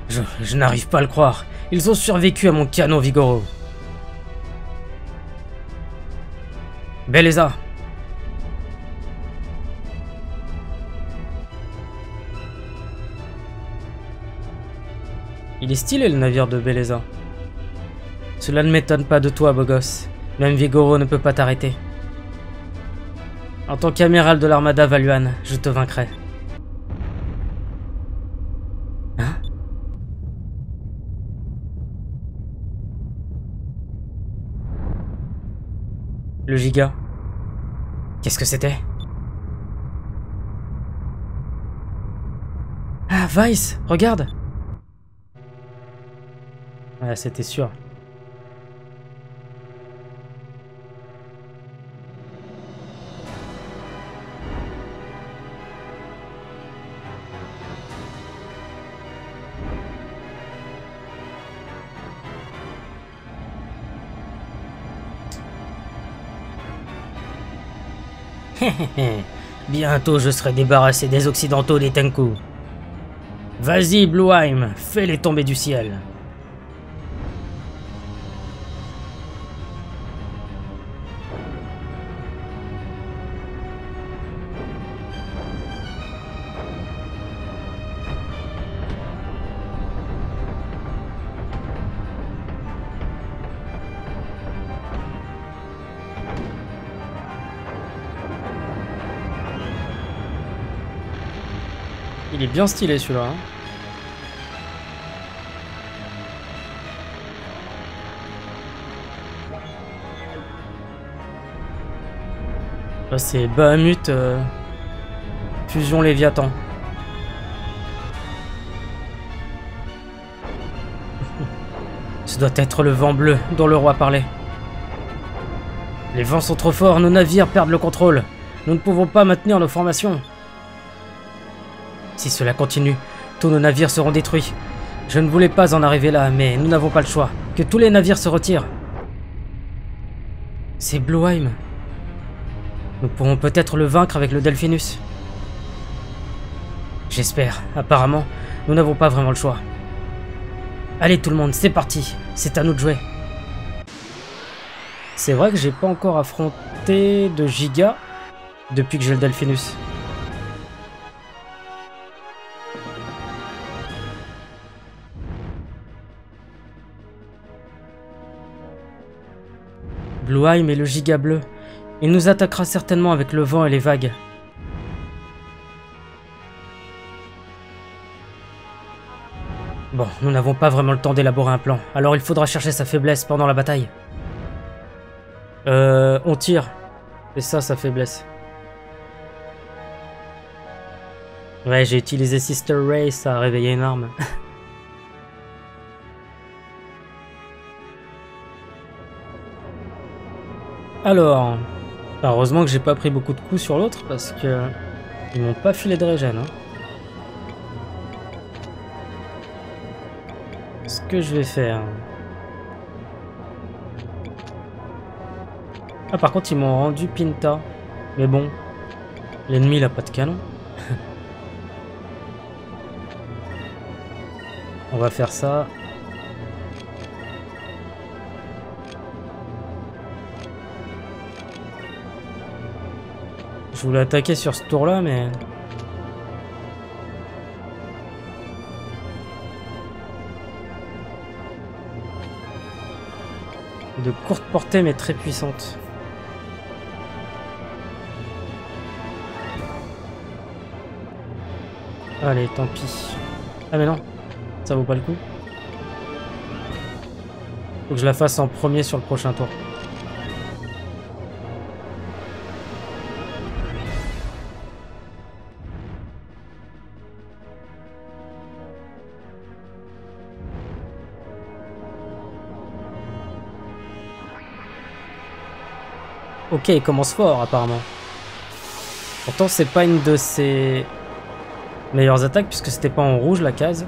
Je n'arrive pas à le croire. Ils ont survécu à mon canon Vigoro. Belleza. Il est stylé le navire de Belleza. Cela ne m'étonne pas de toi, beau gosse. Même Vigoro ne peut pas t'arrêter. En tant qu'amiral de l'armada Valuan, je te vaincrai. Hein? Le giga. Qu'est-ce que c'était? Ah, Vice, regarde! Ouais, c'était sûr. Bientôt je serai débarrassé des occidentaux des Tenku. Vas-y, Blueheim, fais-les tomber du ciel. Il est bien stylé celui-là. Hein. Là c'est Bahamut Fusion Léviathan. Ce doit être le vent bleu dont le roi parlait. Les vents sont trop forts, nos navires perdent le contrôle. Nous ne pouvons pas maintenir nos formations. Si cela continue, tous nos navires seront détruits. Je ne voulais pas en arriver là, mais nous n'avons pas le choix. Que tous les navires se retirent. C'est Blueheim. Nous pourrons peut-être le vaincre avec le Delphinus. J'espère. Apparemment, nous n'avons pas vraiment le choix. Allez tout le monde, c'est parti. C'est à nous de jouer. C'est vrai que j'ai pas encore affronté de giga depuis que j'ai le Delphinus. Blueheim est le giga bleu. Il nous attaquera certainement avec le vent et les vagues. Bon, nous n'avons pas vraiment le temps d'élaborer un plan, alors il faudra chercher sa faiblesse pendant la bataille. On tire. C'est ça sa faiblesse. Ouais, j'ai utilisé Sister Ray, ça a réveillé une arme. Alors, heureusement que j'ai pas pris beaucoup de coups sur l'autre parce que ils m'ont pas filé de régène. Hein. Ce que je vais faire. Ah, par contre, ils m'ont rendu Pinta. Mais bon, l'ennemi il a pas de canon. On va faire ça. Je voulais attaquer sur ce tour là mais... De courte portée mais très puissante. Allez, tant pis. Ah mais non, ça vaut pas le coup. Faut que je la fasse en premier sur le prochain tour. Ok, il commence fort apparemment. Pourtant c'est pas une de ses meilleures attaques puisque c'était pas en rouge la case.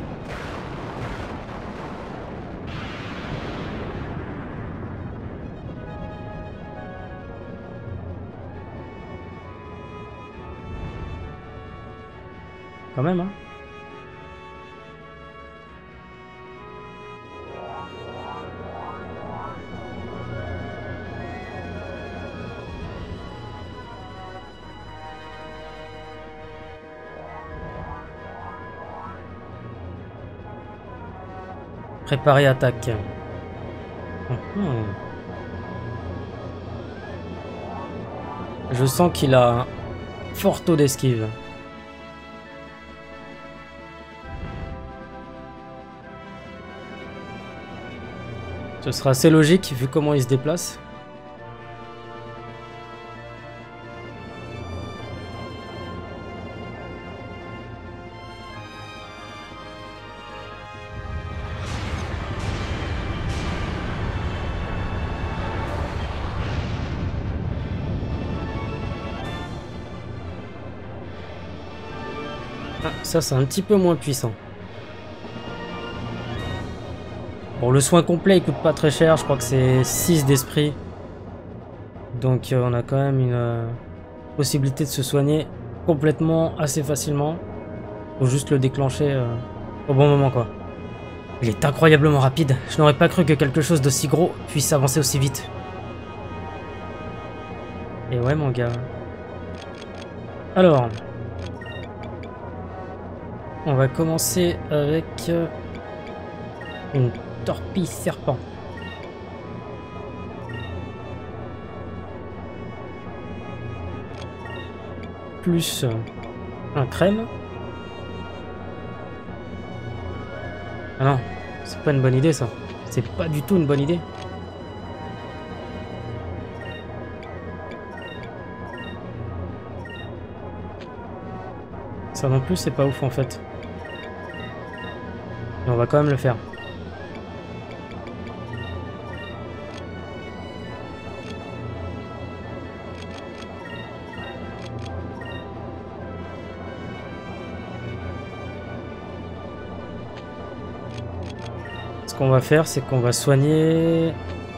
Quand même hein. Préparer attaque. Je sens qu'il a un fort taux d'esquive. Ce sera assez logique vu comment il se déplace. Ah, ça c'est un petit peu moins puissant. Bon, le soin complet il coûte pas très cher, je crois que c'est 6 d'esprit. Donc on a quand même une possibilité de se soigner complètement assez facilement. Faut juste le déclencher au bon moment quoi. Il est incroyablement rapide, je n'aurais pas cru que quelque chose d'aussi gros puisse avancer aussi vite. Et ouais mon gars. Alors, on va commencer avec une torpille serpent. Plus un crème. Ah non, c'est pas une bonne idée ça. C'est pas du tout une bonne idée. Ça non plus c'est pas ouf en fait. Mais on va quand même le faire. Ce qu'on va faire, c'est qu'on va soigner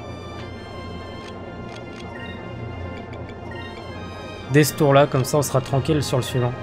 dès ce tour-là, comme ça on sera tranquille sur le suivant.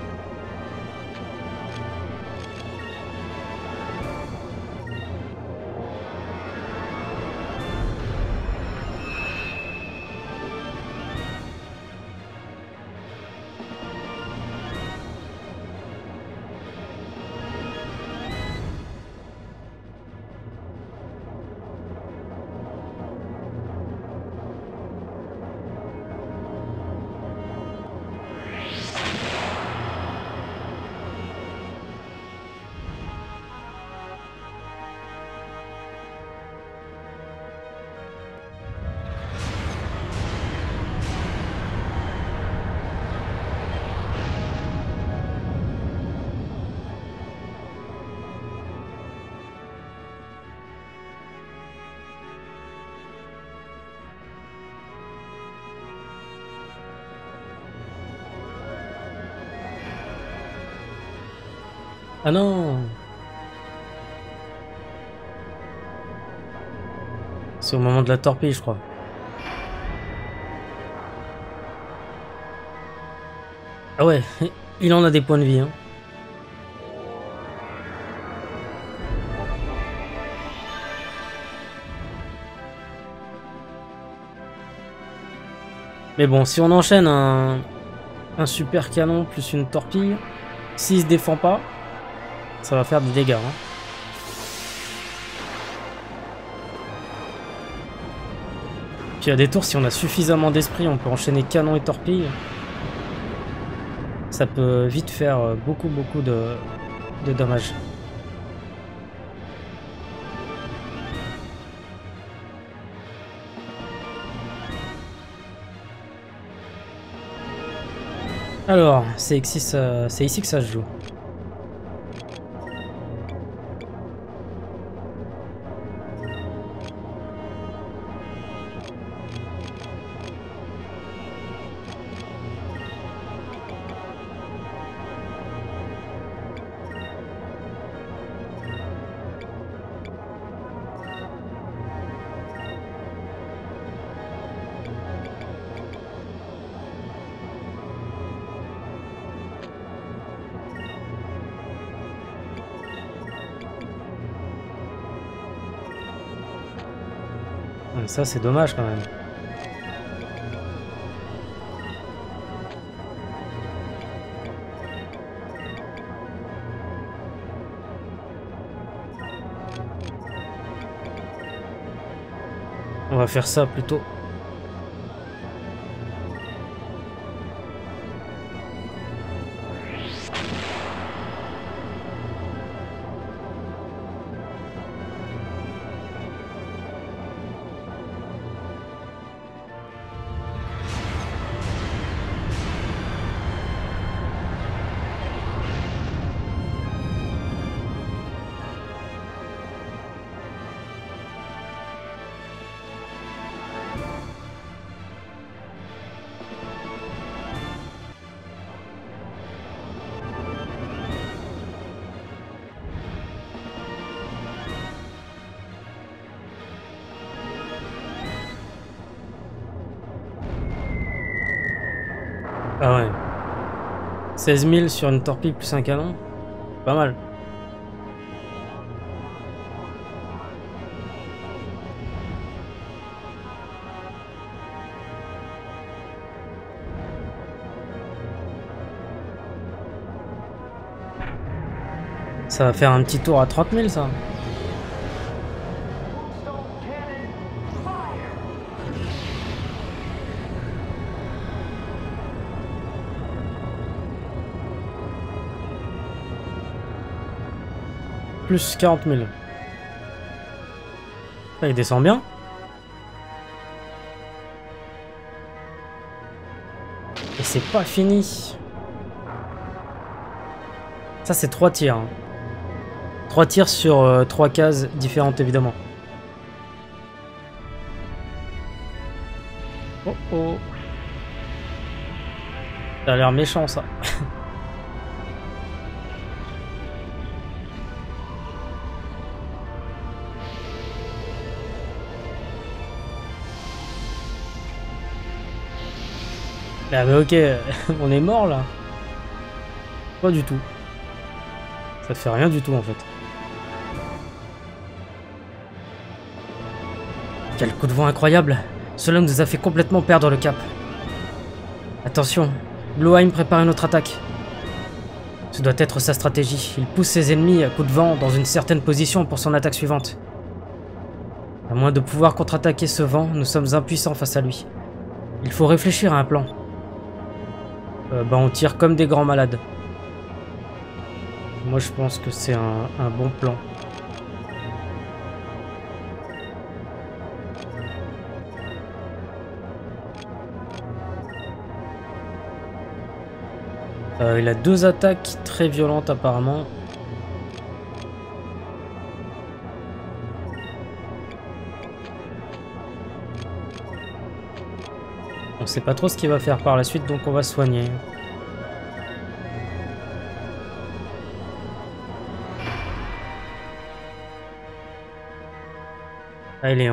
Ah non! C'est au moment de la torpille, je crois. Ah ouais, il en a des points de vie, hein. Mais bon, si on enchaîne un super canon plus une torpille, s'il se défend pas, ça va faire des dégâts, hein. Puis à des tours, si on a suffisamment d'esprit, on peut enchaîner canon et torpille. Ça peut vite faire beaucoup de dommages. Alors, c'est ici que ça se joue. Ça, c'est dommage quand même. va faire ça plutôt. Ah ouais. 16 000 sur une torpille plus un canon. Pas mal. Ça va faire un petit tour à 30 000 ça. Plus 40 000. Là, il descend bien. Et c'est pas fini. Ça, c'est 3 tirs. Hein. 3 tirs sur 3 cases différentes, évidemment. Oh oh. Ça a l'air méchant, ça. Ah mais ok, on est mort là. Pas du tout. Ça fait rien du tout en fait. Quel coup de vent incroyable. Cela nous a fait complètement perdre le cap. Attention, Blauheim prépare une autre attaque. Ce doit être sa stratégie. Il pousse ses ennemis à coup de vent dans une certaine position pour son attaque suivante. À moins de pouvoir contre-attaquer ce vent, nous sommes impuissants face à lui. Il faut réfléchir à un plan. Bah on tire comme des grands malades. Moi je pense que c'est un bon plan. Il a 2 attaques très violentes apparemment. On sait pas trop ce qu'il va faire par la suite, donc on va soigner. Ah, il est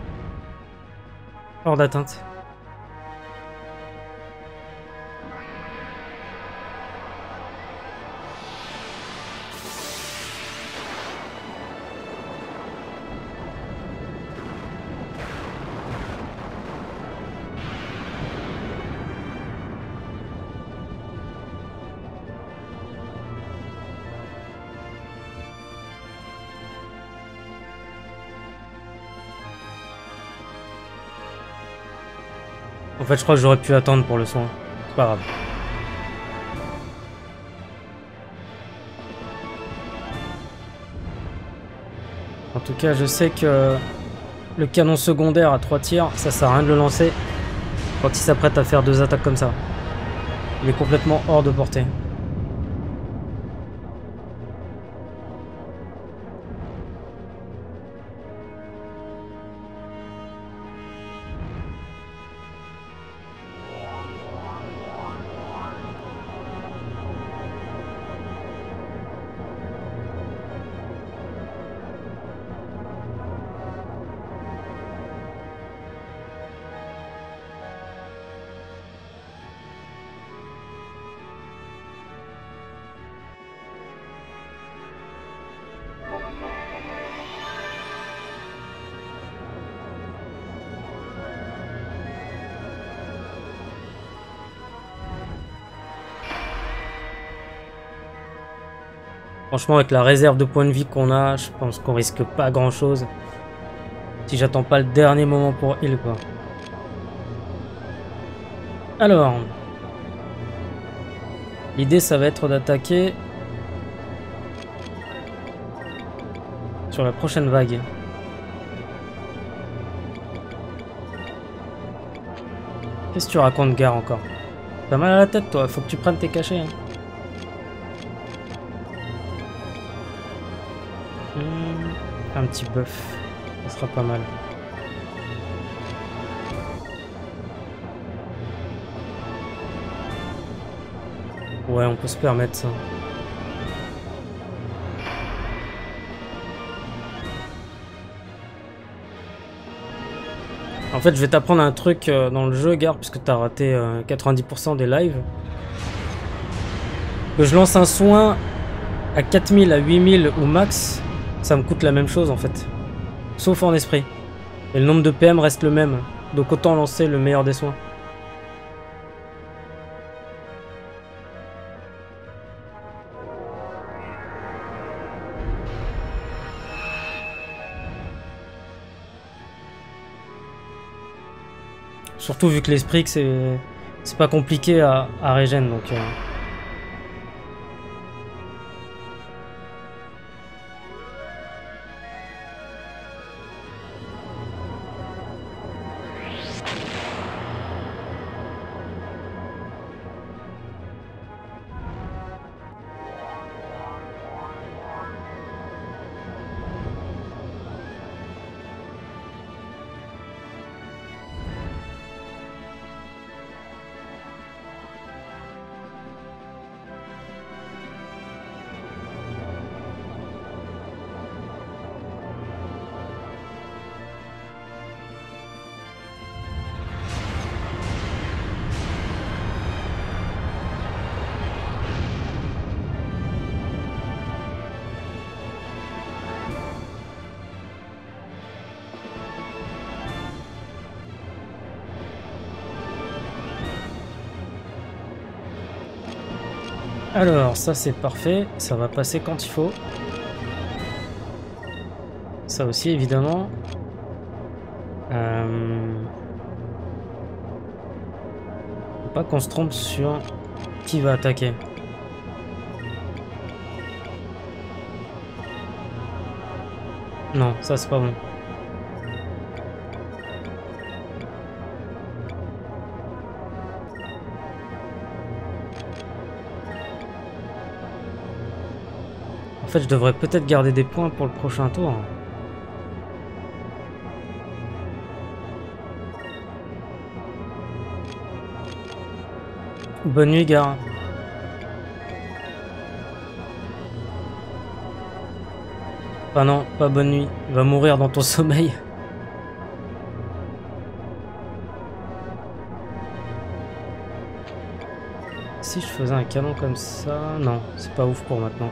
hors d'atteinte. En fait, je crois que j'aurais pu attendre pour le soin. C'est pas grave. En tout cas, je sais que le canon secondaire à 3 tirs, ça sert à rien de le lancer quand il s'apprête à faire 2 attaques comme ça. Il est complètement hors de portée. Franchement, avec la réserve de points de vie qu'on a, je pense qu'on risque pas grand chose. Si j'attends pas le dernier moment pour heal, quoi. Alors, l'idée ça va être d'attaquer sur la prochaine vague. Qu'est-ce que tu racontes, Gare, encore? T'as mal à la tête, toi, faut que tu prennes tes cachets. Hein. Un petit buff, ça sera pas mal. Ouais, on peut se permettre ça. En fait, je vais t'apprendre un truc dans le jeu, Gare, puisque t'as raté 90% des lives. Que je lance un soin à 4000, à 8000 ou max, ça me coûte la même chose en fait. Sauf en esprit. Et le nombre de PM reste le même. Donc autant lancer le meilleur des soins. Surtout vu que l'esprit, c'est pas compliqué à régène, donc... Alors, ça c'est parfait, ça va passer quand il faut. Ça aussi, évidemment. Faut pas qu'on se trompe sur qui va attaquer. Non, ça c'est pas bon. En fait, je devrais peut-être garder des points pour le prochain tour. Bonne nuit, Gare. Ah non, pas bonne nuit. Il va mourir dans ton sommeil. Si je faisais un canon comme ça... Non, c'est pas ouf pour maintenant.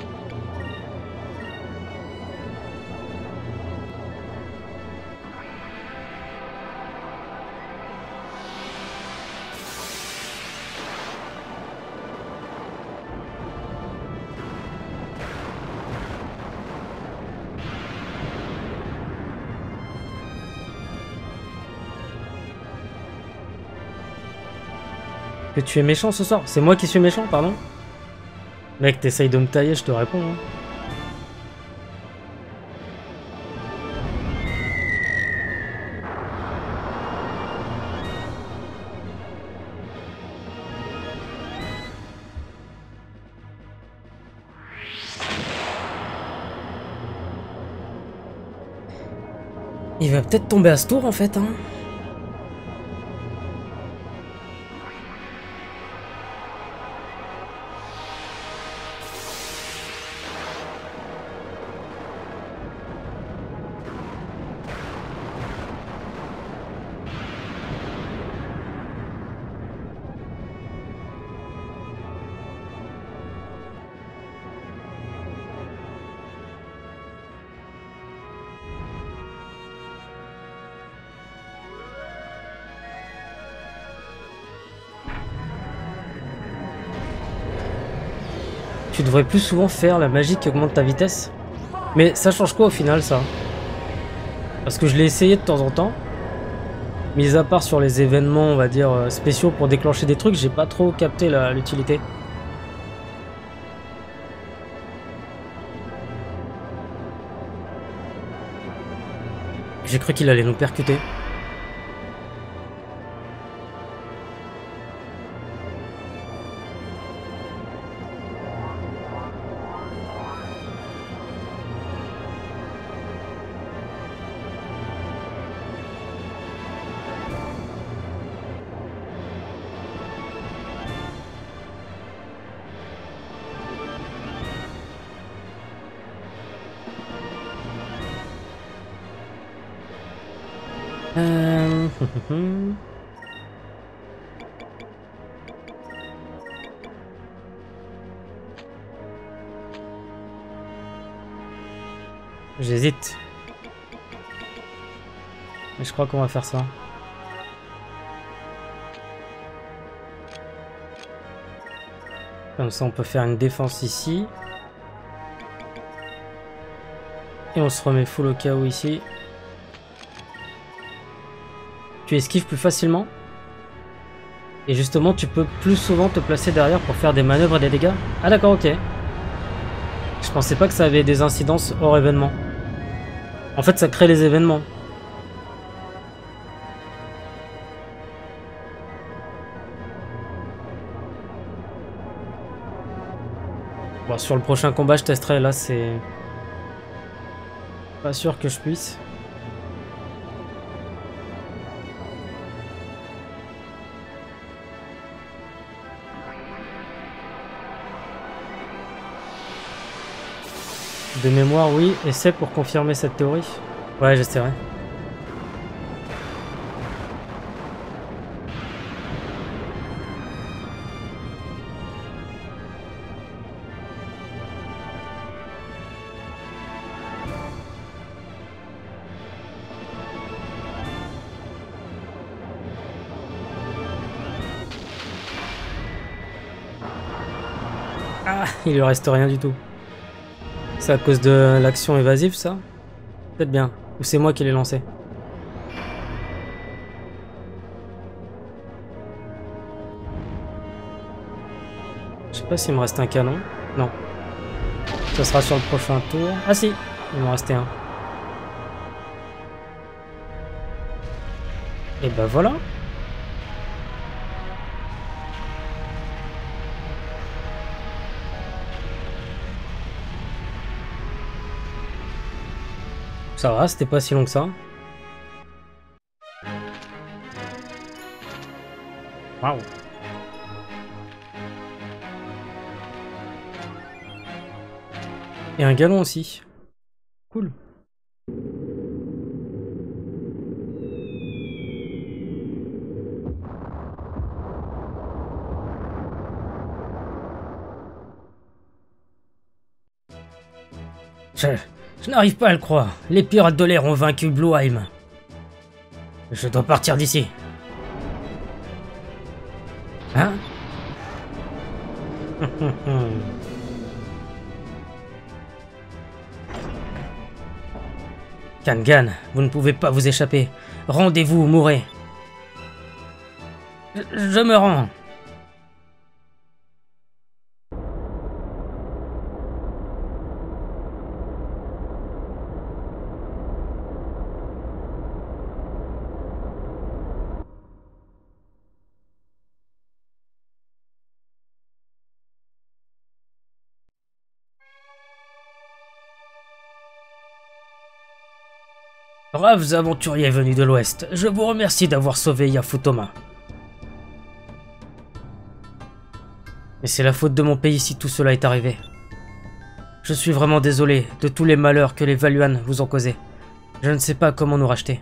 Que tu es méchant ce soir? C'est moi qui suis méchant, pardon? Mec, t'essayes de me tailler, je te réponds. Hein. Il va peut-être tomber à ce tour en fait, hein. Tu devrais plus souvent faire la magie qui augmente ta vitesse. Mais ça change quoi au final, ça? Parce que je l'ai essayé de temps en temps. Mis à part sur les événements, on va dire, spéciaux pour déclencher des trucs, j'ai pas trop capté l'utilité. J'ai cru qu'il allait nous percuter. J'hésite. Mais je crois qu'on va faire ça. Comme ça, on peut faire une défense ici. Et on se remet full au cas où ici. Tu esquives plus facilement. Et justement, tu peux plus souvent te placer derrière pour faire des manœuvres et des dégâts. Ah d'accord, ok. Je pensais pas que ça avait des incidences hors événement. En fait, ça crée les événements. Bon, sur le prochain combat, je testerai. Là, c'est pas sûr que je puisse. De mémoire, oui. Essaie pour confirmer cette théorie. Ouais, j'essaierai. Ah, il lui reste rien du tout. C'est à cause de l'action évasive, ça? Peut-être bien. Ou c'est moi qui l'ai lancé? Je sais pas s'il me reste un canon. Non. Ça sera sur le prochain tour. Ah si, il m'en restait un. Et bah voilà. Ça va, c'était pas si long que ça. Waouh. Et un galon aussi. Cool. Je n'arrive pas à le croire. Les pirates de l'air ont vaincu Blueheim. Je dois partir d'ici. Hein? Kangan, vous ne pouvez pas vous échapper. Rendez-vous ou mourrez. Je me rends. Braves aventuriers venus de l'Ouest, je vous remercie d'avoir sauvé Yafutoma. Mais c'est la faute de mon pays si tout cela est arrivé. Je suis vraiment désolé de tous les malheurs que les Valuan vous ont causés. Je ne sais pas comment nous racheter.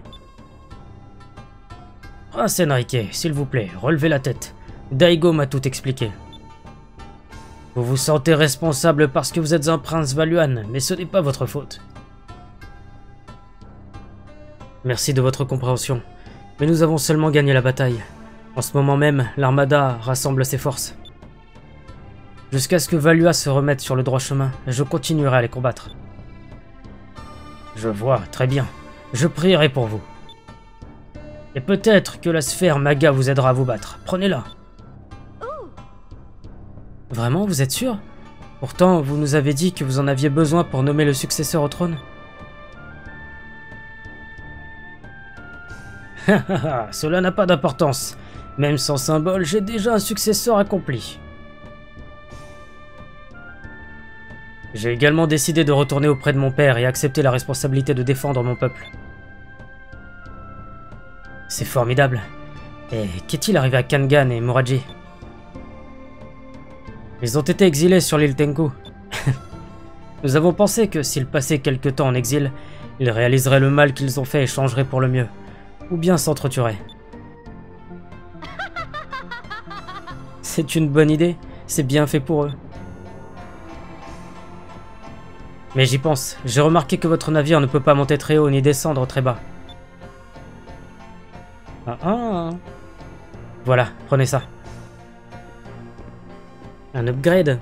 Prince Enrique, s'il vous plaît, relevez la tête. Daigo m'a tout expliqué. Vous vous sentez responsable parce que vous êtes un prince Valuan, mais ce n'est pas votre faute. Merci de votre compréhension, mais nous avons seulement gagné la bataille. En ce moment même, l'Armada rassemble ses forces. Jusqu'à ce que Valua se remette sur le droit chemin, je continuerai à les combattre. Je vois, très bien. Je prierai pour vous. Et peut-être que la sphère Maga vous aidera à vous battre. Prenez-la. Vraiment, vous êtes sûr? Pourtant, vous nous avez dit que vous en aviez besoin pour nommer le successeur au trône. Cela n'a pas d'importance. Même sans symbole, j'ai déjà un successeur accompli. J'ai également décidé de retourner auprès de mon père et accepter la responsabilité de défendre mon peuple. C'est formidable. Et qu'est-il arrivé à Kangan et Moraji? Ils ont été exilés sur l'île Tenku. Nous avons pensé que s'ils passaient quelque temps en exil, ils réaliseraient le mal qu'ils ont fait et changeraient pour le mieux. Ou bien s'entretueraient. C'est une bonne idée, c'est bien fait pour eux. Mais j'y pense, j'ai remarqué que votre navire ne peut pas monter très haut ni descendre très bas. Ah ah. Voilà, prenez ça. Un upgrade.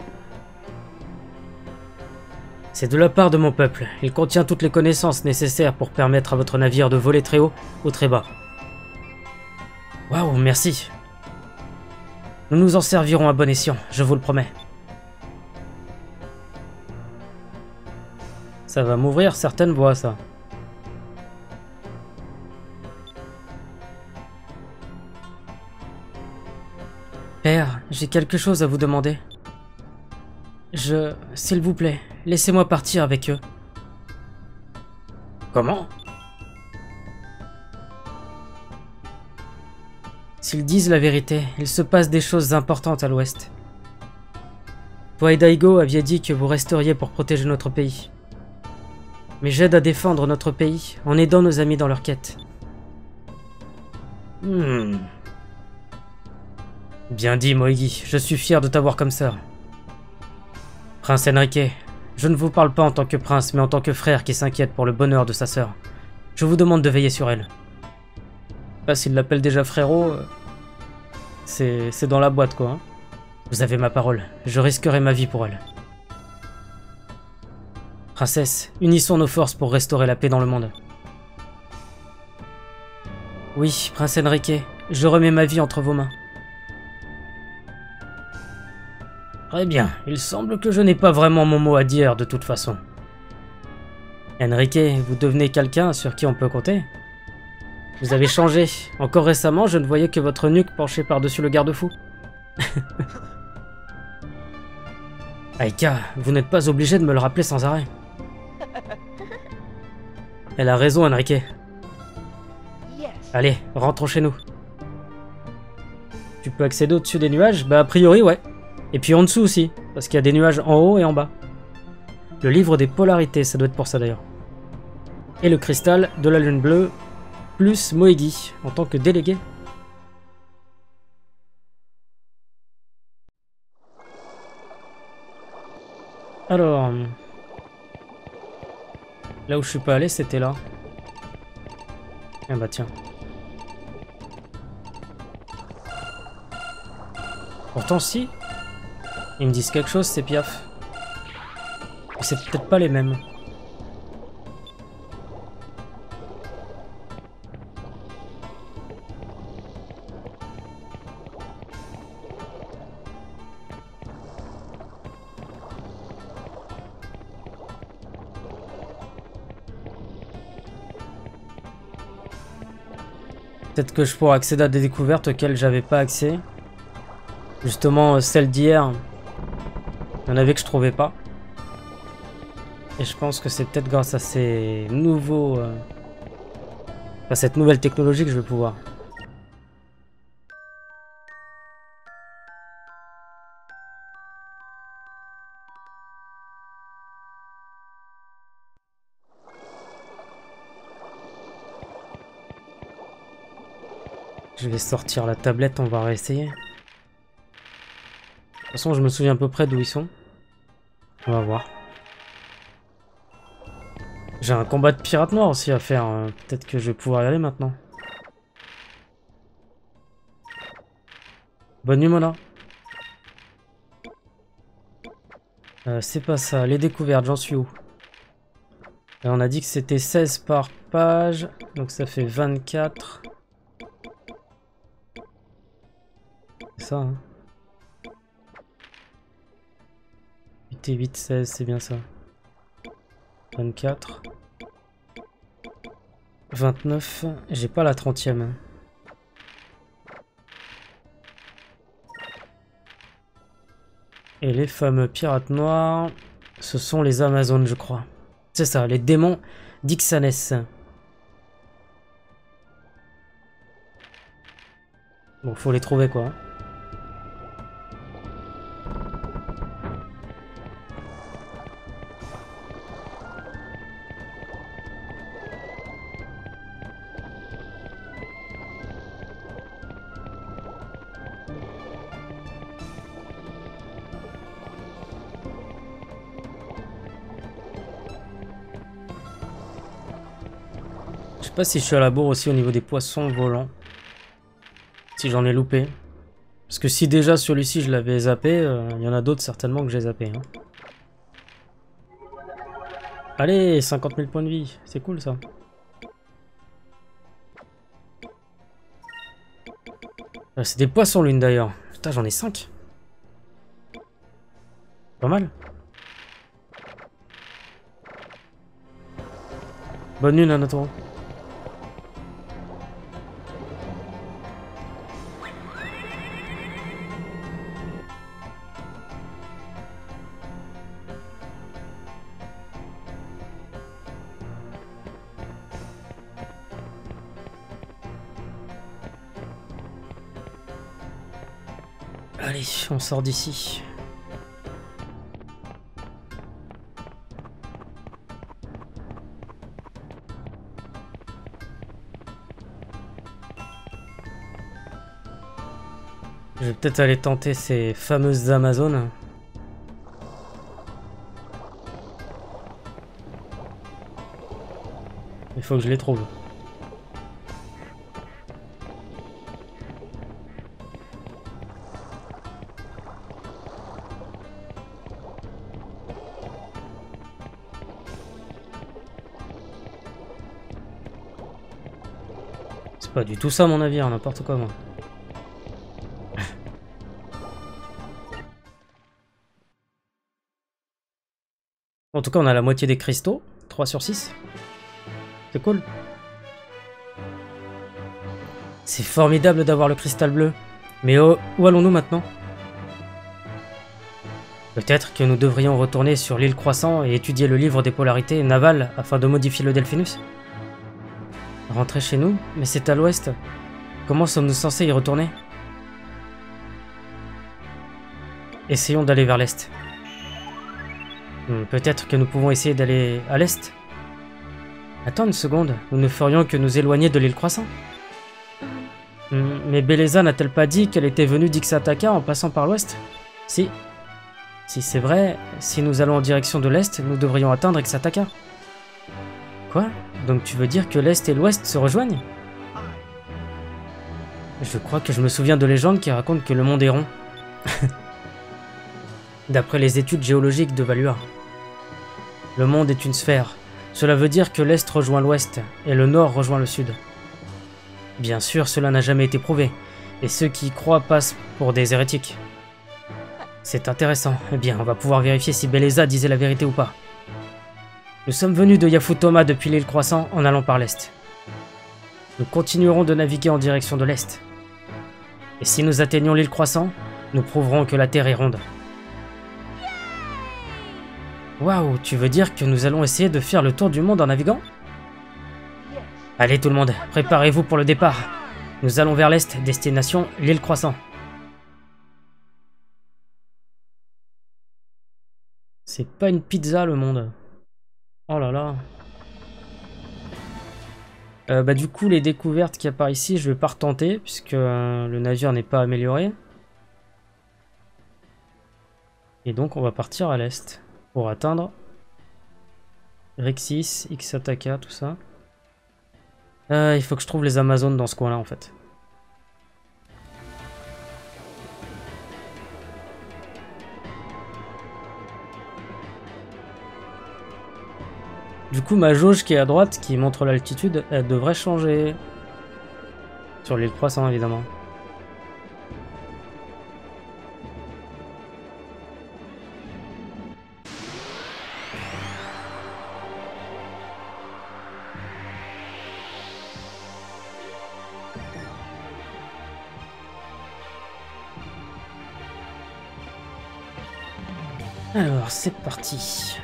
C'est de la part de mon peuple. Il contient toutes les connaissances nécessaires pour permettre à votre navire de voler très haut ou très bas. Waouh, merci. Nous nous en servirons à bon escient, je vous le promets. Ça va m'ouvrir certaines voies, ça. Père, j'ai quelque chose à vous demander. S'il vous plaît, laissez-moi partir avec eux. Comment? S'ils disent la vérité, il se passe des choses importantes à l'ouest. Toi et Daigo aviez dit que vous resteriez pour protéger notre pays. Mais j'aide à défendre notre pays en aidant nos amis dans leur quête. Bien dit, Moegi, je suis fier de t'avoir comme sœur. Prince Enrique, je ne vous parle pas en tant que prince, mais en tant que frère qui s'inquiète pour le bonheur de sa sœur. Je vous demande de veiller sur elle. Pas s'il l'appelle déjà frérot, c'est dans la boîte quoi. Hein. Vous avez ma parole, je risquerai ma vie pour elle. Princesse, unissons nos forces pour restaurer la paix dans le monde. Oui, Prince Enrique, je remets ma vie entre vos mains. Très bien, il semble que je n'ai pas vraiment mon mot à dire de toute façon. Enrique, vous devenez quelqu'un sur qui on peut compter? Vous avez changé. Encore récemment, je ne voyais que votre nuque penchée par-dessus le garde-fou. Aika, vous n'êtes pas obligé de me le rappeler sans arrêt. Elle a raison, Enrique. Allez, rentrons chez nous. Tu peux accéder au-dessus des nuages? Bah a priori, ouais. Et puis en dessous aussi, parce qu'il y a des nuages en haut et en bas. Le livre des polarités, ça doit être pour ça d'ailleurs. Et le cristal de la lune bleue, plus Moegi, en tant que délégué. Alors... Là où je suis pas allé, c'était là. Ah bah tiens. Pourtant si. Ils me disent quelque chose, ces piafs. Mais c'est peut-être pas les mêmes. Peut-être que je pourrais accéder à des découvertes auxquelles j'avais pas accès. Justement, celle d'hier, il y en avait que je trouvais pas. Et je pense que c'est peut-être grâce à ces nouveaux... à cette nouvelle technologie que je vais pouvoir. Je vais sortir la tablette, on va réessayer. De toute façon, je me souviens à peu près d'où ils sont. On va voir. J'ai un combat de pirate noir aussi à faire. Peut-être que je vais pouvoir y aller maintenant. Bonne nuit, Mona. C'est pas ça. Les découvertes, j'en suis où? Et on a dit que c'était 16 par page, donc ça fait 24. C'est ça, hein. 8 et 8, 16, c'est bien ça. 24. 29, j'ai pas la 30e. Et les fameux pirates noirs, ce sont les Amazones, je crois. C'est ça, les démons d'Ixanes. Bon, faut les trouver quoi. Je sais pas si je suis à la bourre aussi au niveau des poissons volants. Si j'en ai loupé. Parce que si déjà celui-ci je l'avais zappé, il y en a d'autres certainement que j'ai zappé. Hein. Allez, 50 000 points de vie, c'est cool ça. C'est des poissons lune d'ailleurs. Putain, j'en ai 5. Pas mal. Bonne lune, Anatole. Allez, on sort d'ici. Je vais peut-être aller tenter ces fameuses Amazones. Il faut que je les trouve. C'est pas du tout ça mon navire, n'importe quoi moi. En tout cas, on a la moitié des cristaux. 3 sur 6. C'est cool. C'est formidable d'avoir le cristal bleu. Mais où allons-nous maintenant? Peut-être que nous devrions retourner sur l'île Croissant et étudier le livre des polarités navales afin de modifier le Delphinus. Rentrer chez nous? Mais c'est à l'ouest. Comment sommes-nous censés y retourner? Essayons d'aller vers l'est. Peut-être que nous pouvons essayer d'aller à l'est. Attends une seconde, nous ne ferions que nous éloigner de l'île Croissant. Mais Beleza n'a-t-elle pas dit qu'elle était venue d'Ixataka en passant par l'ouest? Si. Si c'est vrai, si nous allons en direction de l'est, nous devrions atteindre Ixataka. Quoi? Donc tu veux dire que l'est et l'ouest se rejoignent? Je crois que je me souviens de légendes qui racontent que le monde est rond. D'après les études géologiques de Valua. Le monde est une sphère. Cela veut dire que l'Est rejoint l'Ouest et le Nord rejoint le Sud. Bien sûr, cela n'a jamais été prouvé, et ceux qui y croient passent pour des hérétiques. C'est intéressant. Eh bien, on va pouvoir vérifier si Beleza disait la vérité ou pas. Nous sommes venus de Yafutoma depuis l'île Croissant en allant par l'Est. Nous continuerons de naviguer en direction de l'Est. Et si nous atteignons l'île Croissant, nous prouverons que la Terre est ronde. Waouh, tu veux dire que nous allons essayer de faire le tour du monde en naviguant? Allez tout le monde, préparez-vous pour le départ. Nous allons vers l'est, destination l'île Croissant. C'est pas une pizza le monde. Oh là là. Bah du coup les découvertes qu'il y a par ici, je vais pas retenter puisque le navire n'est pas amélioré. Et donc on va partir à l'est pour atteindre Rexis, Ixataka, tout ça. Il faut que je trouve les Amazones dans ce coin-là en fait. Du coup, ma jauge qui est à droite, qui montre l'altitude, elle devrait changer. Sur l'île 300, évidemment. Alors, c'est parti.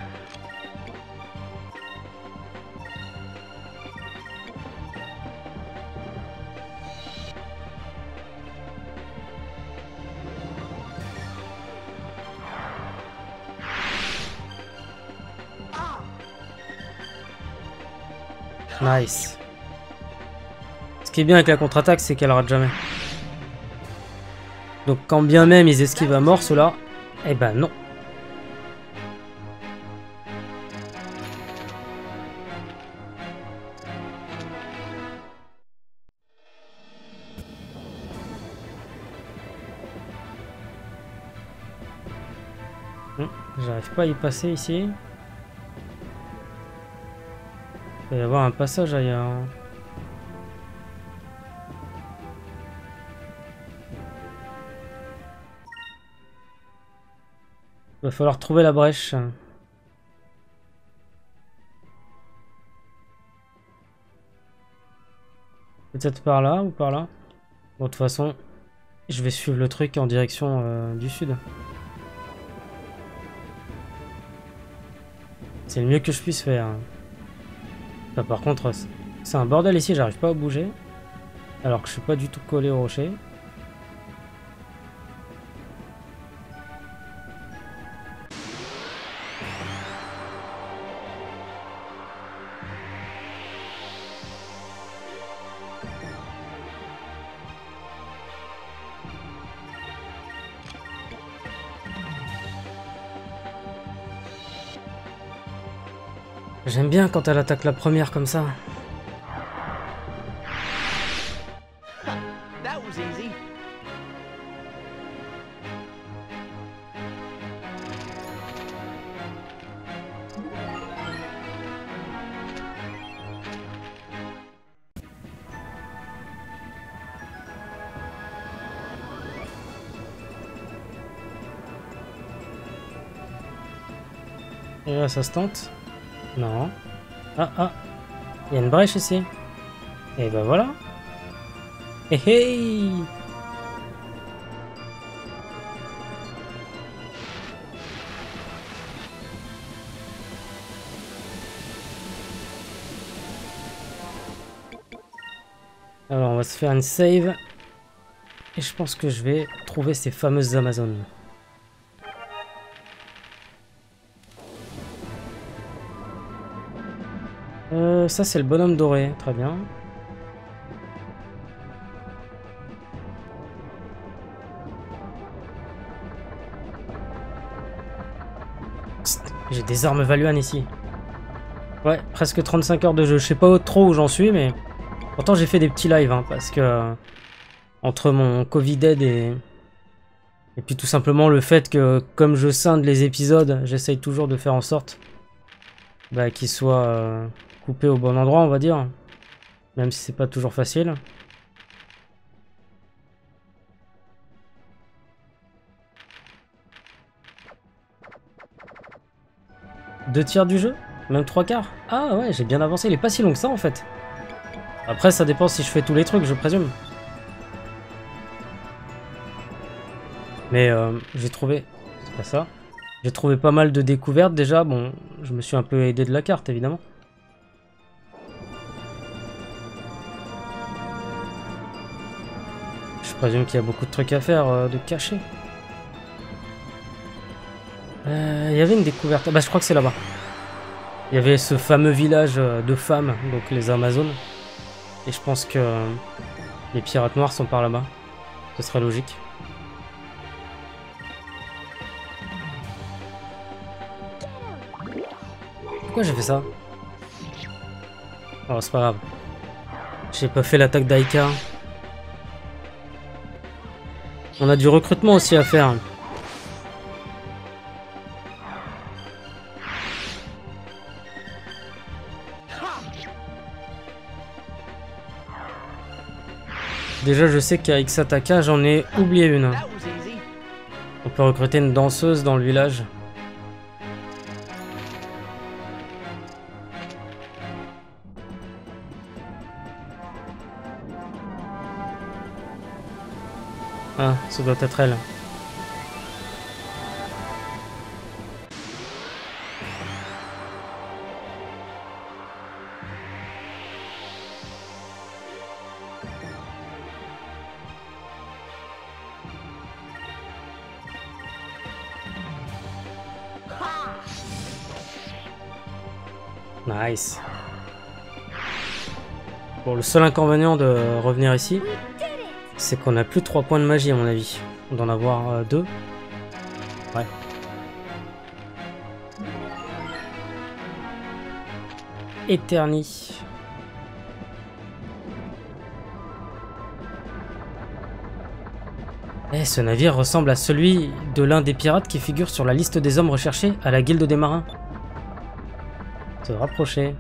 Nice. Ce qui est bien avec la contre-attaque, c'est qu'elle rate jamais. Donc quand bien même ils esquivent à mort, ceux-là, eh ben non. J'arrive pas à y passer ici. Il va y avoir un passage ailleurs. Il va falloir trouver la brèche. Peut-être par là ou par là. Bon, de toute façon, je vais suivre le truc en direction du sud. C'est le mieux que je puisse faire. Enfin, par contre, c'est un bordel ici, j'arrive pas à bouger. Alors que je suis pas du tout collé au rocher. J'aime bien quand elle attaque la première comme ça. Et là, ça se tente. Non. Ah, ah. Il y a une brèche ici. Et ben voilà. Hey, hey. Alors, on va se faire une save. Et je pense que je vais trouver ces fameuses Amazones. Ça c'est le bonhomme doré, très bien. J'ai des armes Valuan ici. Ouais, presque 35 heures de jeu. Je sais pas trop où j'en suis, mais... Pourtant j'ai fait des petits lives, hein, parce que... entre mon Covid-Dead et puis tout simplement le fait que, comme je scinde les épisodes, j'essaye toujours de faire en sorte qu'ils soient coupés au bon endroit, on va dire. Même si c'est pas toujours facile. Deux tiers du jeu? Même trois quarts? Ah ouais, j'ai bien avancé. Il est pas si long que ça en fait. Après, ça dépend si je fais tous les trucs, je présume. Mais j'ai trouvé... C'est pas ça. J'ai trouvé pas mal de découvertes déjà. Bon, je me suis un peu aidé de la carte, évidemment. Je présume qu'il y a beaucoup de trucs à faire, de cachés. Il y avait une découverte. Ah bah, je crois que c'est là-bas. Il y avait ce fameux village de femmes, donc les Amazones. Et je pense que les pirates noirs sont par là-bas. Ce serait logique. Pourquoi j'ai fait ça? Oh, c'est pas grave. J'ai pas fait l'attaque d'Aika. On a du recrutement aussi à faire. Déjà, je sais qu'à Xataka, j'en ai oublié une. On peut recruter une danseuse dans le village. Ah, ça doit être elle. Nice. Bon, le seul inconvénient de revenir ici, c'est qu'on n'a plus 3 points de magie à mon avis. On doit en avoir 2. Ouais. Eterni. Eh, ce navire ressemble à celui de l'un des pirates qui figure sur la liste des hommes recherchés à la guilde des marins. Se rapprocher.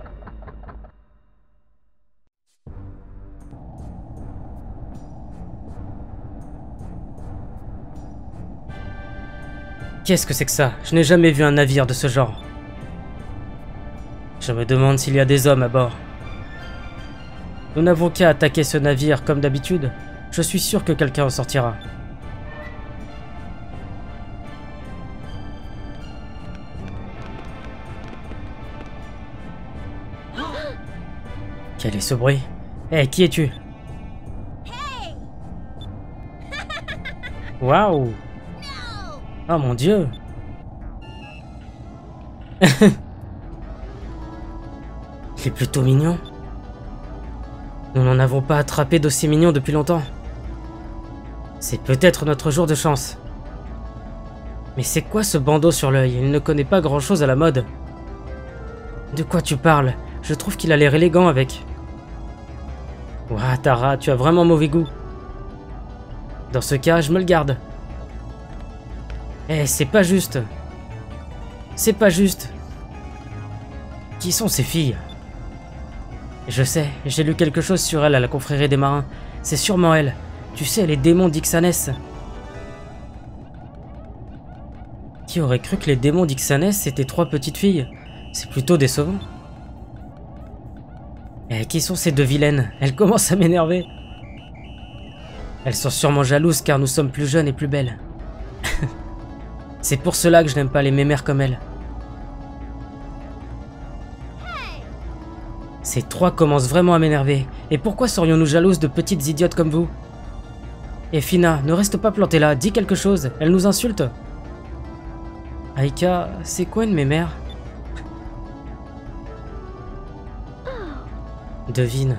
Qu'est-ce que c'est que ça? Je n'ai jamais vu un navire de ce genre. Je me demande s'il y a des hommes à bord. Nous n'avons qu'à attaquer ce navire comme d'habitude. Je suis sûr que quelqu'un en sortira. Quel est ce bruit? Hé, qui es-tu? Waouh! Oh mon Dieu! Il est plutôt mignon. Nous n'en avons pas attrapé d'aussi mignon depuis longtemps. C'est peut-être notre jour de chance. Mais c'est quoi ce bandeau sur l'œil? Il ne connaît pas grand-chose à la mode. De quoi tu parles? Je trouve qu'il a l'air élégant avec. Ouah, Tara, tu as vraiment mauvais goût. Dans ce cas, je me le garde. Eh, c'est pas juste. C'est pas juste. Qui sont ces filles? Je sais, j'ai lu quelque chose sur elle à la confrérie des marins. C'est sûrement elle. Tu sais, les démons d'Ixanès. Qui aurait cru que les démons d'Ixanès étaient 3 petites filles? C'est plutôt décevant. Eh, qui sont ces 2 vilaines? Elles commencent à m'énerver. Elles sont sûrement jalouses car nous sommes plus jeunes et plus belles. C'est pour cela que je n'aime pas les mémères comme elles. Ces 3 commencent vraiment à m'énerver. Et pourquoi serions-nous jalouses de petites idiotes comme vous? Et Fina, ne reste pas plantée là, dis quelque chose, elle nous insulte. Aika, c'est quoi une mémère? Devine.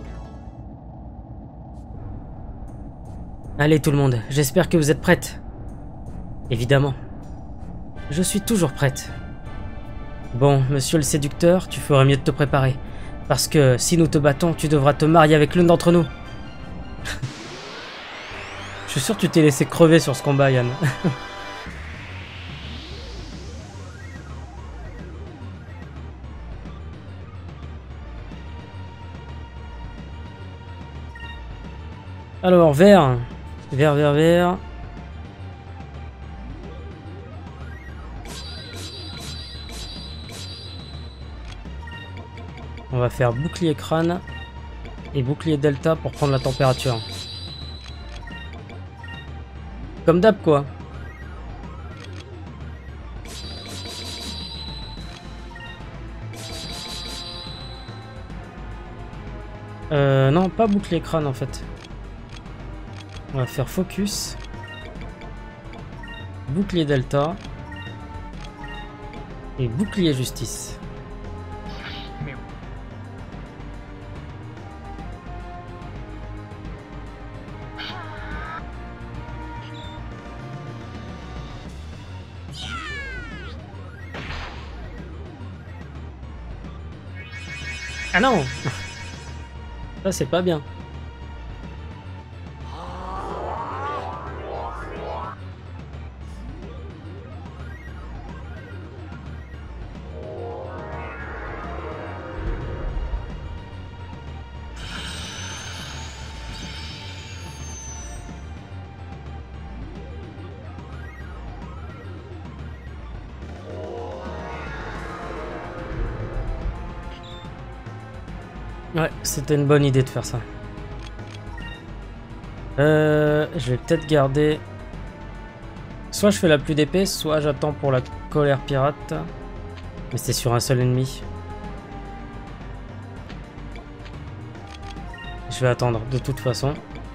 Allez tout le monde, j'espère que vous êtes prêtes. Évidemment. Je suis toujours prête. Bon, monsieur le séducteur, tu ferais mieux de te préparer. Parce que si nous te battons, tu devras te marier avec l'une d'entre nous. Je suis sûr que tu t'es laissé crever sur ce combat, Yann. Alors, vert. Vert, vert, vert. On va faire bouclier crâne et bouclier delta pour prendre la température. Comme d'hab quoi. Non, pas bouclier crâne en fait. On va faire focus. Bouclier delta. Et bouclier justice. Ah non! Ça c'est pas bien. Ouais, c'était une bonne idée de faire ça. Je vais peut-être garder... Soit je fais la pluie d'épée, soit j'attends pour la colère pirate. Mais c'est sur un seul ennemi. Je vais attendre de toute façon.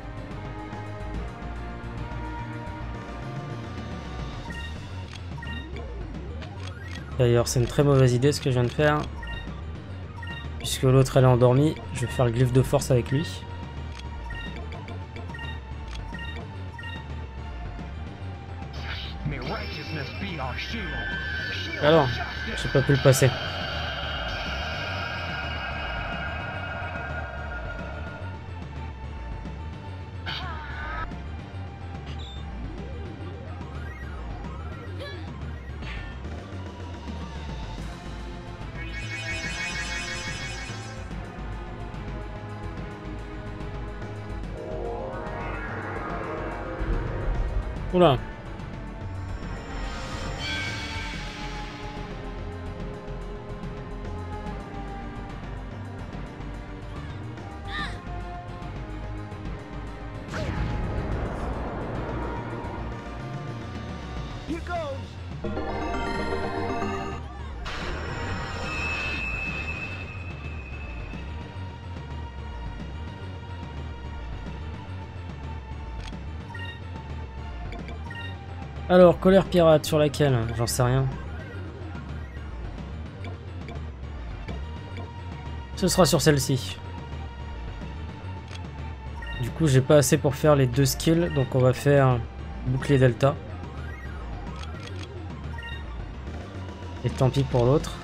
D'ailleurs, c'est une très mauvaise idée ce que je viens de faire. Puisque l'autre elle est endormie, je vais faire le glyphe de force avec lui. Alors, j'ai pas pu le passer. Oula. Alors, colère pirate sur laquelle? J'en sais rien. Ce sera sur celle-ci. Du coup, j'ai pas assez pour faire les deux skills, donc on va faire bouclier delta. Et tant pis pour l'autre.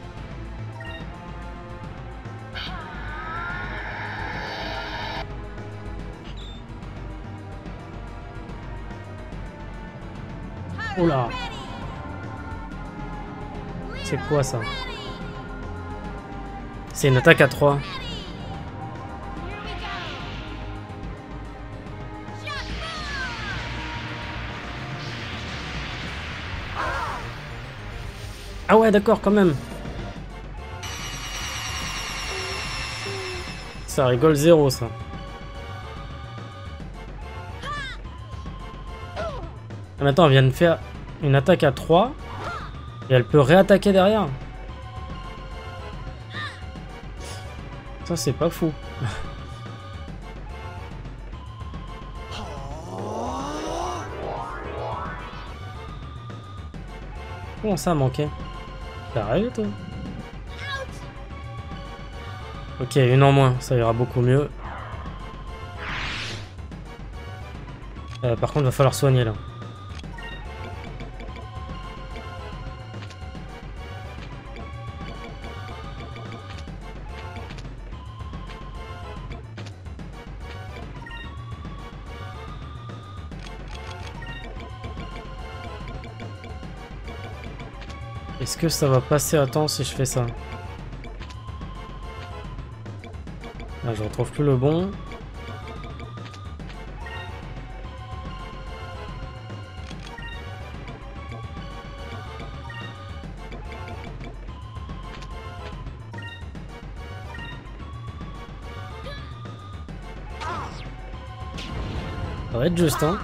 Oula. C'est quoi ça? C'est une attaque à 3. Ah ouais, d'accord, quand même. Ça rigole zéro, ça. Ah, mais attends, elle vient de faire une attaque à 3. Et elle peut réattaquer derrière. Ça, c'est pas fou. Comment ça a manqué? T'as arrêté, toi? Ok, une en moins, ça ira beaucoup mieux. Par contre, va falloir soigner là. Est-ce que ça va passer à temps si je fais ça? Là, je retrouve plus le bon. Ça va être juste, hein.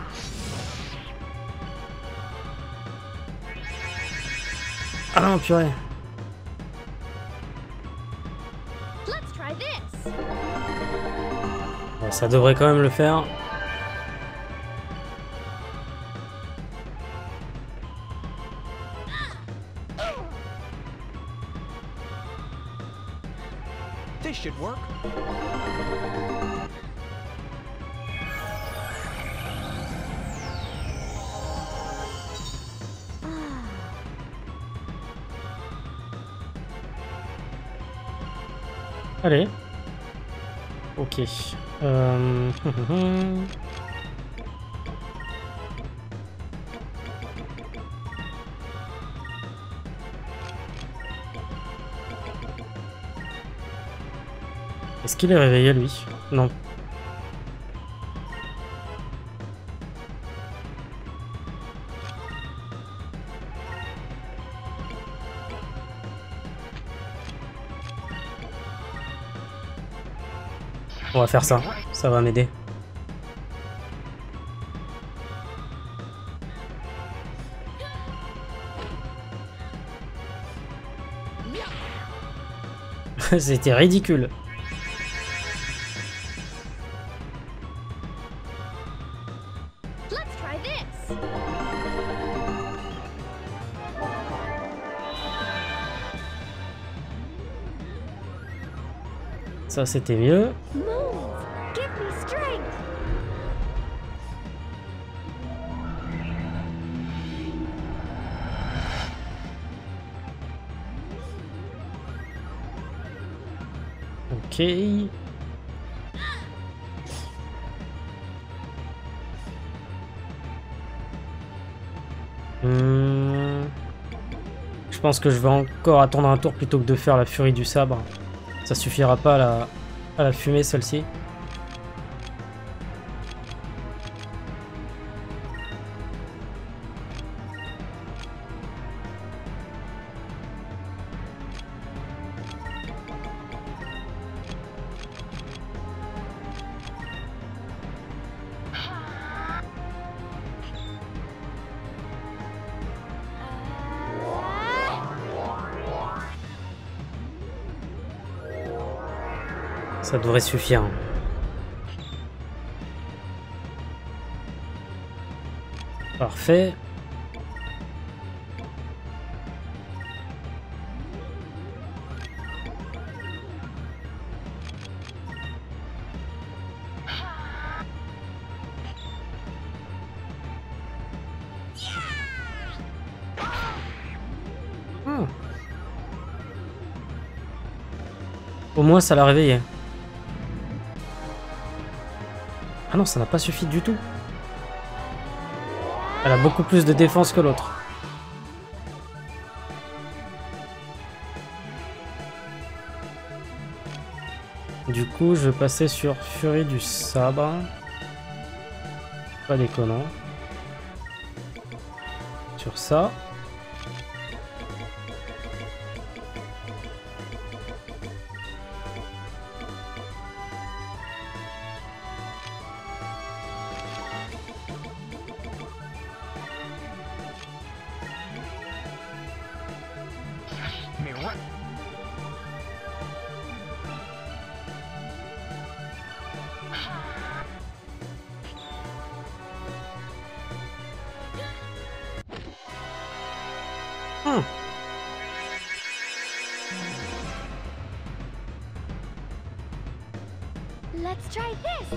Ah non, purée. Bon, ça devrait quand même le faire. This should work. Allez. Ok. Est-ce qu'il est réveillé, lui? Non. On va faire ça. Ça va m'aider. C'était ridicule. Let's try this. Ça, c'était mieux. Move. Give me strength. Ok. Je pense que je vais encore attendre un tour plutôt que de faire la furie du sabre. Ça suffira pas à la fumer celle-ci. Ça devrait suffire. Parfait. Au moins ça l'a réveillé. Ah non, ça n'a pas suffi du tout. Elle a beaucoup plus de défense que l'autre. Du coup, je vais passer sur Furie du Sabre. Pas déconnant. Sur ça. Let's try this.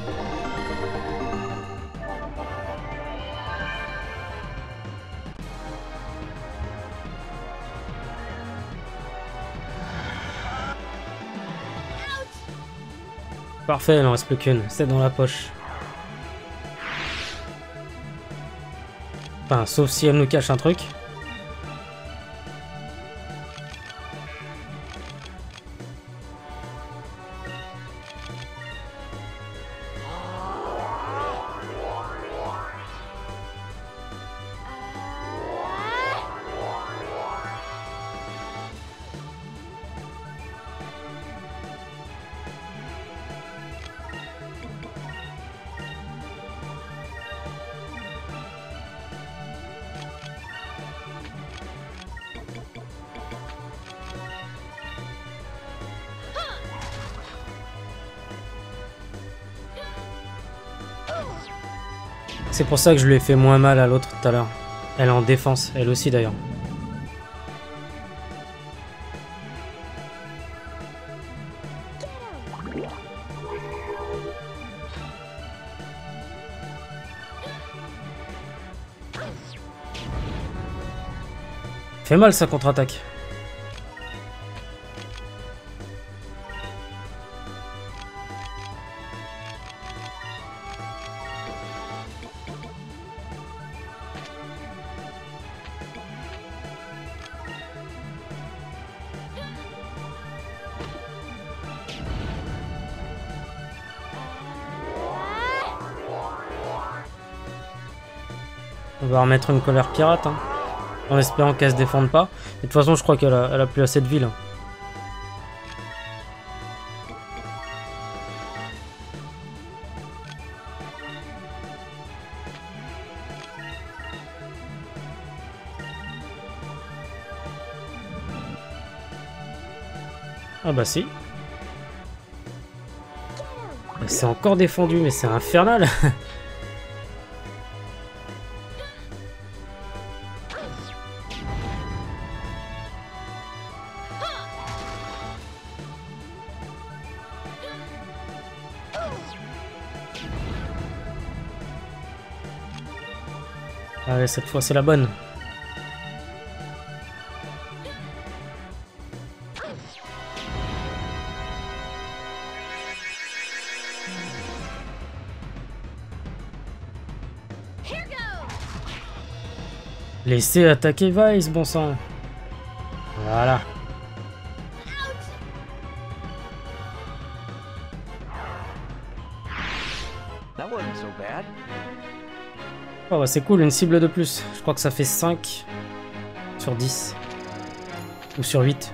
Parfait, il n'en reste plus qu'une. C'est dans la poche. Enfin, sauf si elle nous cache un truc. C'est pour ça que je lui ai fait moins mal à l'autre tout à l'heure. Elle est en défense, elle aussi d'ailleurs. Fait mal sa contre-attaque. On va remettre une colère pirate, hein, en espérant qu'elle se défende pas. Et de toute façon, je crois qu'elle a plus assez de vie là. Ah bah si. C'est encore défendu, mais c'est infernal. Allez, cette fois c'est la bonne. Laissez attaquer Vice, bon sang. Voilà. That wasn't so bad. Oh bah c'est cool, une cible de plus. Je crois que ça fait 5 sur 10. Ou sur 8.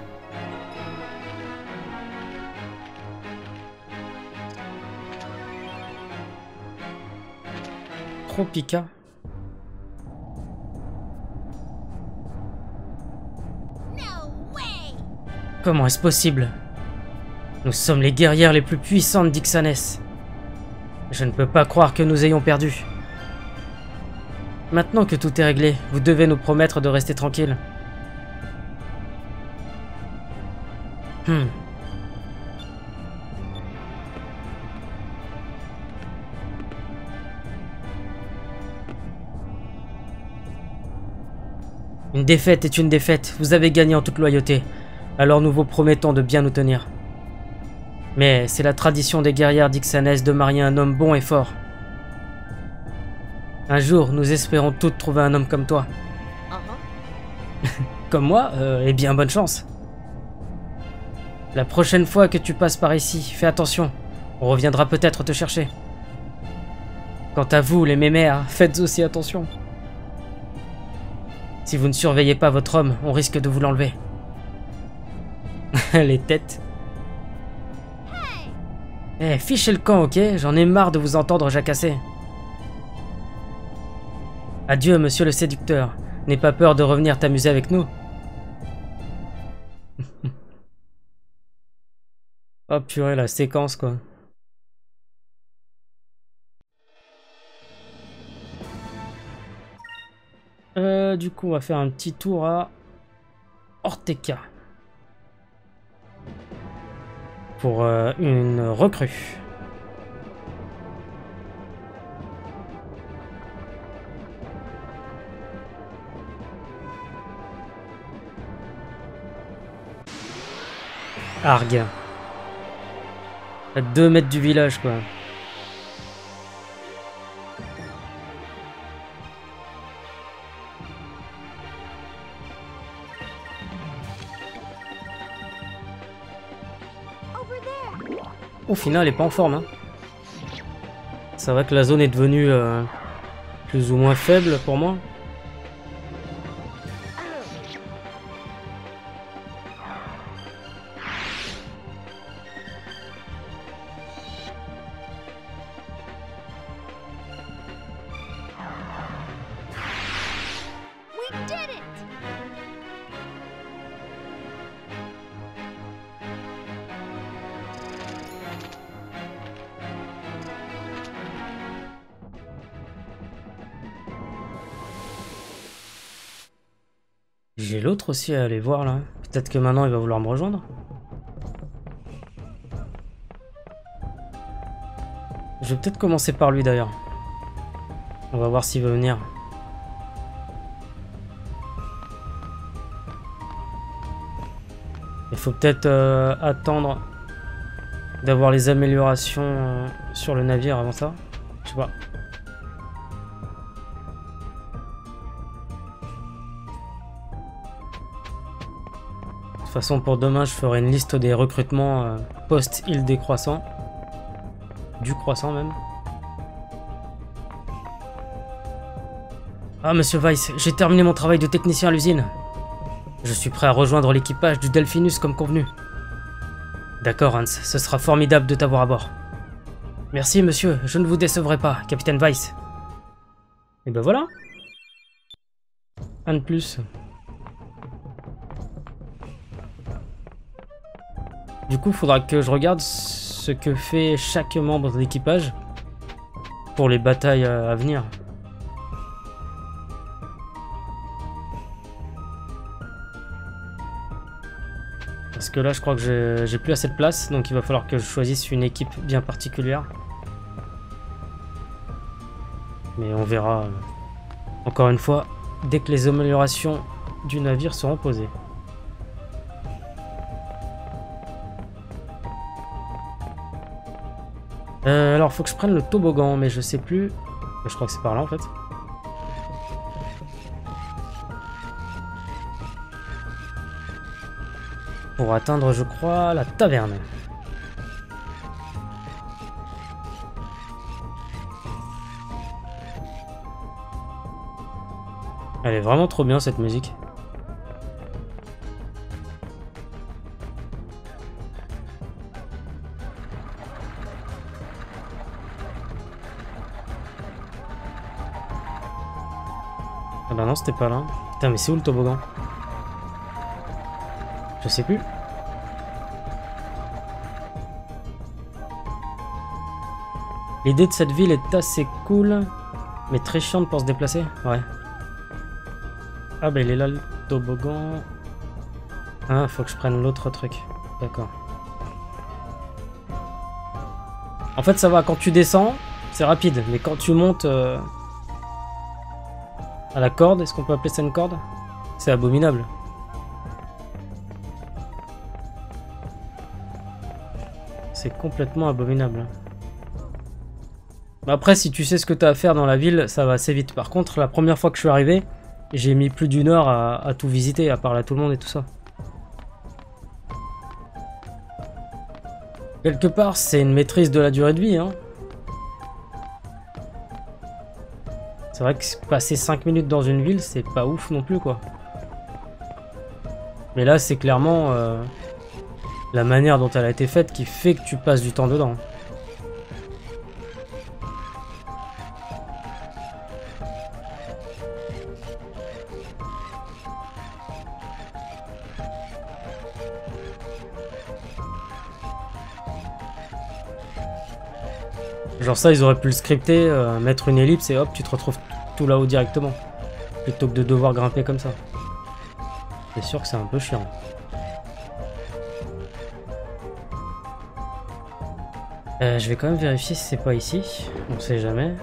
Tropica. Comment est-ce possible? Nous sommes les guerrières les plus puissantes d'Ixanes. Je ne peux pas croire que nous ayons perdu. Maintenant que tout est réglé, vous devez nous promettre de rester tranquille. Une défaite est une défaite, vous avez gagné en toute loyauté. Alors nous vous promettons de bien nous tenir. Mais c'est la tradition des guerrières d'Ixanes de marier un homme bon et fort. Un jour, nous espérons toutes trouver un homme comme toi. Comme moi, eh bien bonne chance. La prochaine fois que tu passes par ici, fais attention. On reviendra peut-être te chercher. Quant à vous, les mémères, faites aussi attention. Si vous ne surveillez pas votre homme, on risque de vous l'enlever. Les têtes. Eh, fichez le camp, ok? J'en ai marre de vous entendre jacasser. Adieu, monsieur le séducteur. N'aie pas peur de revenir t'amuser avec nous. Oh purée, la séquence, quoi. Du coup, on va faire un petit tour à Orteka. Pour une recrue. Argue. À 2 mètres du village, quoi. Au final, elle est pas en forme. Hein. C'est vrai que la zone est devenue plus ou moins faible pour moi. J'ai l'autre aussi à aller voir là. Peut-être que maintenant il va vouloir me rejoindre. Je vais peut-être commencer par lui d'ailleurs. On va voir s'il veut venir. Il faut peut-être attendre d'avoir les améliorations sur le navire avant ça. Je sais pas. De toute façon, pour demain, je ferai une liste des recrutements post-île des Croissants. Du Croissant, même. Ah, monsieur Weiss, j'ai terminé mon travail de technicien à l'usine. Je suis prêt à rejoindre l'équipage du Delphinus comme convenu. D'accord, Hans, ce sera formidable de t'avoir à bord. Merci, monsieur, je ne vous décevrai pas, capitaine Weiss. Et ben voilà. Un de plus. Du coup, il faudra que je regarde ce que fait chaque membre de l'équipage pour les batailles à venir. Parce que là, je crois que j'ai plus assez de place, donc il va falloir que je choisisse une équipe bien particulière. Mais on verra, encore une fois, dès que les améliorations du navire seront posées. Alors, faut que je prenne le toboggan, mais je sais plus. Je crois que c'est par là, en fait. Pour atteindre, je crois, la taverne. Elle est vraiment trop bien, cette musique. Ah bah non, c'était pas là. Putain, mais c'est où le toboggan? Je sais plus. L'idée de cette ville est assez cool, mais très chiante pour se déplacer. Ouais. Ah bah il est là le toboggan. Ah, faut que je prenne l'autre truc. D'accord. En fait, ça va, quand tu descends, c'est rapide. Mais quand tu montes à la corde, est-ce qu'on peut appeler ça une corde? C'est abominable. C'est complètement abominable. Après, si tu sais ce que tu as à faire dans la ville, ça va assez vite. Par contre, la première fois que je suis arrivé, j'ai mis plus d'une heure à tout visiter, à parler à tout le monde et tout ça. Quelque part, c'est une maîtrise de la durée de vie, hein. C'est vrai que passer 5 minutes dans une ville, c'est pas ouf non plus, quoi. Mais là, c'est clairement la manière dont elle a été faite qui fait que tu passes du temps dedans. Genre ça, ils auraient pu le scripter, mettre une ellipse et hop, tu te retrouves tout là-haut directement. Plutôt que de devoir grimper comme ça. C'est sûr que c'est un peu chiant. Je vais quand même vérifier si c'est pas ici. On sait jamais.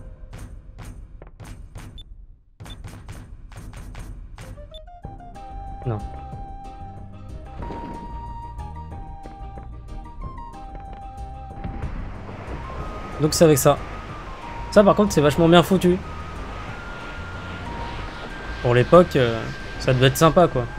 Non. Donc c'est avec ça. Ça par contre c'est vachement bien foutu. Pour l'époque, ça devait être sympa quoi.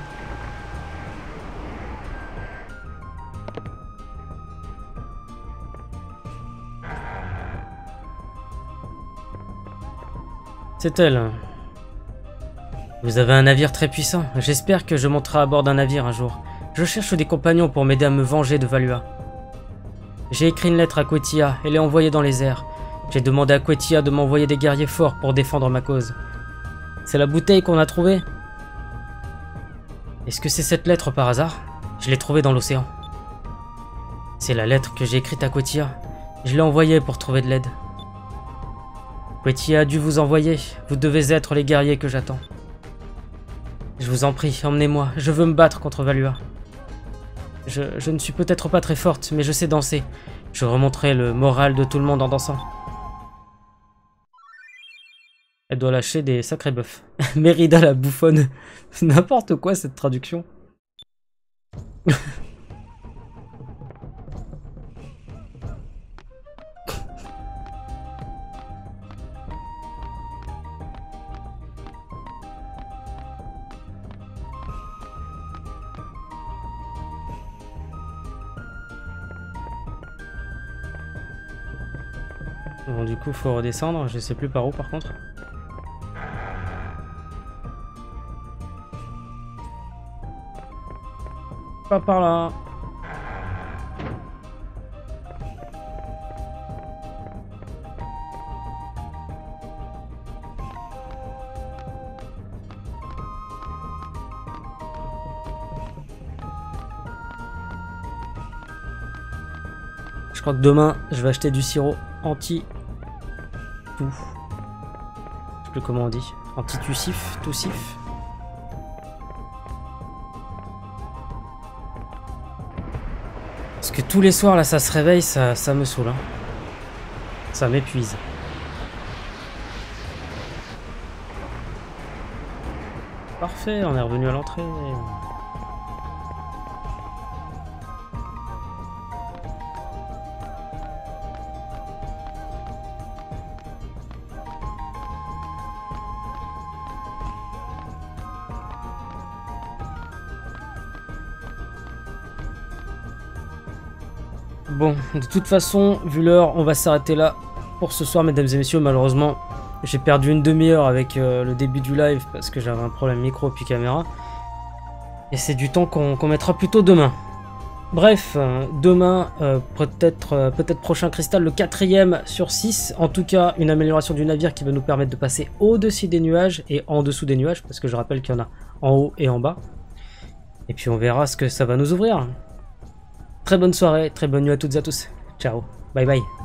C'est elle. Vous avez un navire très puissant. J'espère que je monterai à bord d'un navire un jour. Je cherche des compagnons pour m'aider à me venger de Valua. J'ai écrit une lettre à Quetia et l'ai envoyée dans les airs. J'ai demandé à Quetia de m'envoyer des guerriers forts pour défendre ma cause. C'est la bouteille qu'on a trouvée. Est-ce que c'est cette lettre par hasard? Je l'ai trouvée dans l'océan. C'est la lettre que j'ai écrite à Quetia. Je l'ai envoyée pour trouver de l'aide. Quetia a dû vous envoyer. Vous devez être les guerriers que j'attends. Je vous en prie, emmenez-moi. Je veux me battre contre Valua. Je ne suis peut-être pas très forte, mais je sais danser. Je remonterai le moral de tout le monde en dansant. Elle doit lâcher des sacrés bœufs. Mérida la bouffonne. C'est n'importe quoi cette traduction. Bon, du coup, faut redescendre. Je sais plus par où, par contre. Pas par là. crois que demain, je vais acheter du sirop anti... tout. Je sais plus comment on dit. Anti-tussif, toussif. Parce que tous les soirs, là, ça se réveille, ça me saoule. Hein. Ça m'épuise. Parfait, on est revenu à l'entrée. Bon, de toute façon, vu l'heure, on va s'arrêter là pour ce soir, mesdames et messieurs. Malheureusement, j'ai perdu une demi-heure avec le début du live parce que j'avais un problème micro puis caméra. Et c'est du temps qu'on mettra plutôt demain. Bref, demain, peut-être prochain cristal, le 4e sur 6. En tout cas, une amélioration du navire qui va nous permettre de passer au-dessus des nuages et en dessous des nuages, parce que je rappelle qu'il y en a en haut et en bas. Et puis on verra ce que ça va nous ouvrir. Très bonne soirée, très bonne nuit à toutes et à tous. Ciao, bye bye.